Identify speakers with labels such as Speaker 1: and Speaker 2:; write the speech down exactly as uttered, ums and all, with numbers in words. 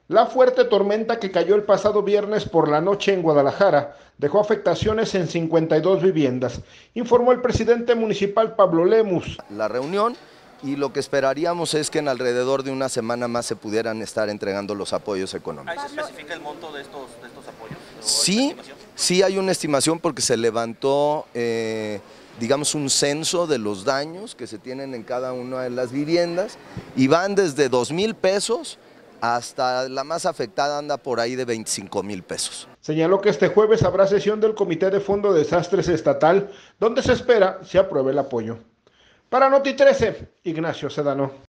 Speaker 1: La fuerte tormenta que cayó el pasado viernes por la noche en Guadalajara dejó afectaciones en cincuenta y dos viviendas, informó el presidente municipal Pablo Lemus.
Speaker 2: La reunión y lo que esperaríamos es que en alrededor de una semana más se pudieran estar entregando los apoyos económicos.
Speaker 3: ¿Ahí se especifica el monto de estos, de estos apoyos?
Speaker 2: Sí, sí hay una estimación porque se levantó, eh, digamos, un censo de los daños que se tienen en cada una de las viviendas y van desde dos mil pesos hasta la más afectada anda por ahí de veinticinco mil pesos.
Speaker 1: Señaló que este jueves habrá sesión del Comité de Fondo de Desastres Estatal, donde se espera se apruebe el apoyo. Para Noti trece, Ignacio Sedano.